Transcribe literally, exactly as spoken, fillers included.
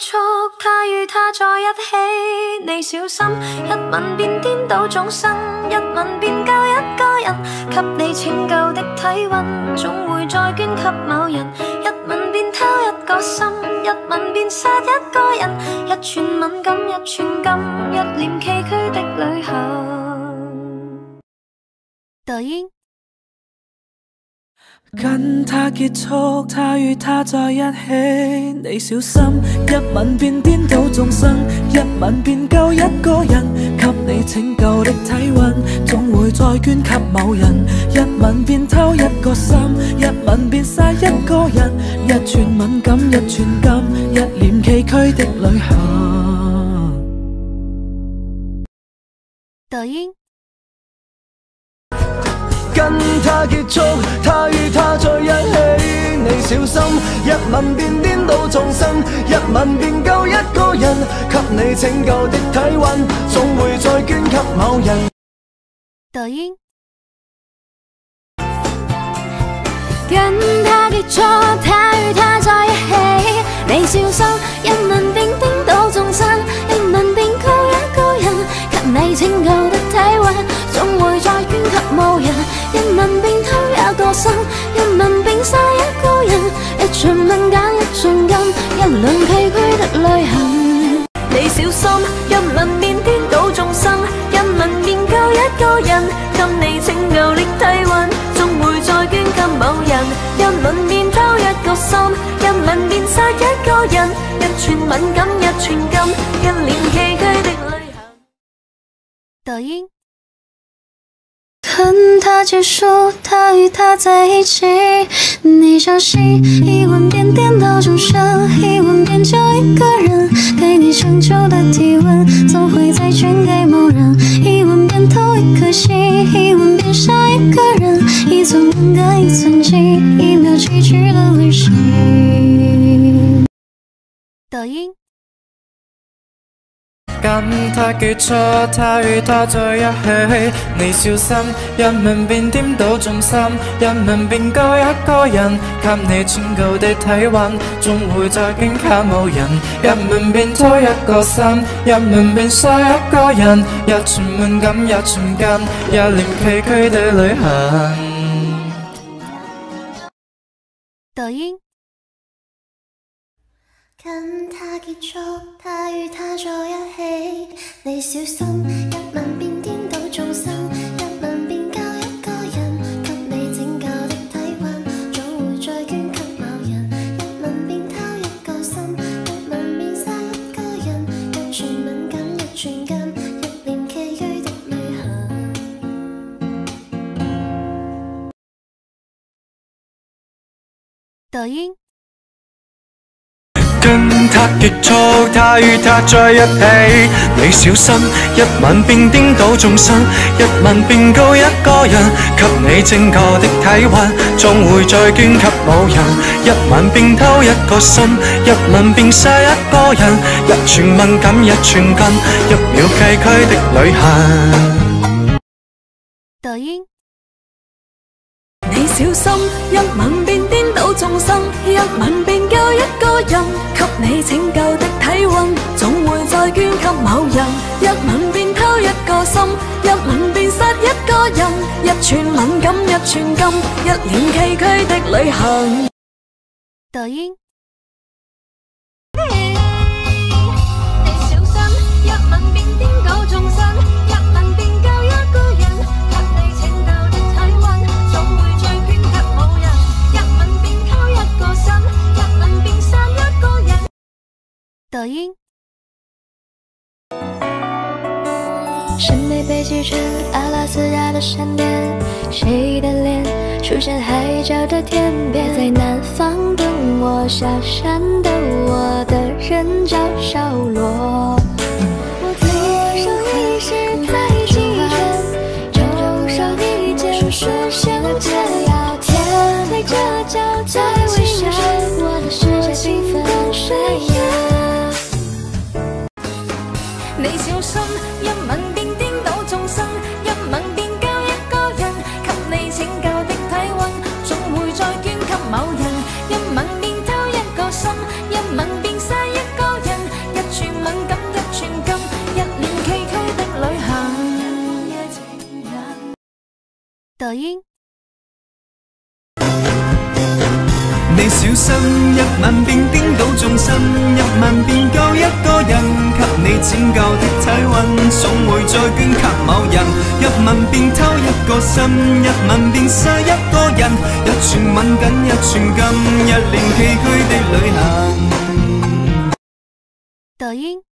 束，他與他在一起，你小心，一吻便顛倒眾生，一吻便救一個人，給你拯救的體溫，總會再捐給某人，一吻便偷一個心，一吻便殺一個人，一寸敏感一寸金，一臉崎嶇的旅行。 抖音。 跟他結束，他與他在一起，你小心，一吻便顛倒眾生，一吻便救一個人，給你拯救的體溫，總會再捐給某人，一吻便偷一個心，一吻便殺一個人，一寸敏感一寸金，一臉崎嶇的旅行。 抖音。 跟他結束，他與他在一起，你小心，一吻便顛倒眾生，一吻便救一個人，給你拯救的體溫，總會再捐給某人。 抖音。 跟他結束，他與他在一起，你小心，一吻便顛倒眾生，一吻便救一個人，給你拯救的體溫，總會再捐給某人，一吻便偷一個心，一吻便殺一個人，一寸敏感一寸金，一輛崎嶇的旅行。你小心，一吻便顛倒眾生，一吻便救一個人，給你拯救的體溫，總會再捐給某人，一吻便偷一個心，一吻便殺一個人，一寸敏感一寸金，一臉崎嶇的旅行。 抖音。 跟他結束，他與他在一起，你小心，一吻便顛倒眾生，一吻便救一個人，給你拯救的體溫，總會再捐給某人，一吻便偷一顆心，一吻便殺一個人，一寸敏感一寸金，一秒崎嶇的旅行。 抖音。 跟他結束，他與他在一起，你小心，一吻便顛倒眾生，一吻便救一個人，給你拯救的體溫，總會再捐給某人，一吻便偷一個心，一吻便殺一個人，一寸敏感一寸金，一臉崎嶇的旅行。 抖音。 跟他結束，他與他在一起，你小心，一吻便顛倒眾生，一吻便救一個人，給你拯救的體溫，總會再捐給某人，一吻便偷一個心，一吻便殺一個人，一寸敏感一寸金，一臉崎嶇的旅行。 抖音。 跟他結束，他與他在一起，你小心，一吻便顛倒眾生，一吻便救一個人，給你拯救的體溫，總會再捐給某人，一吻便偷一個心，一吻便殺一個人，一寸敏感一寸金，一秒崎嶇的旅行。 抖音。 你小心，一吻便顛倒眾生，一吻便救一個人，給你拯救的體溫，總會再捐給某人，一吻便偷一個心，一吻便殺一個人，一寸敏感一寸金，一臉崎嶇的旅行。 抖音。 你小心，一吻便顛倒眾生，一吻便救一個人，給你拯救的體溫，總會再捐給某人，一吻便偷一個心，一吻便殺一個人。 抖音。 是没被击沉阿拉斯加的闪电，谁的脸出现海角的天边，在南方等我下山的我的人叫小罗。我左手一时太激震，右手一剑说相见要天对着脚在微笑，我的世界缤纷闪耀。你小心，一吻便顛倒眾生，一吻便救一個人，給你拯救的體溫，總會再捐給某人，一吻便偷一個心，一吻便殺一個人， 抖音， 你小心，一吻便顛倒眾生，一吻便夠一個人，給你拯救的體溫，總會再捐給某人。一吻便偷一個心，一吻便殺一個人，一寸吻緊一寸金，一年崎嶇的旅行。 抖音。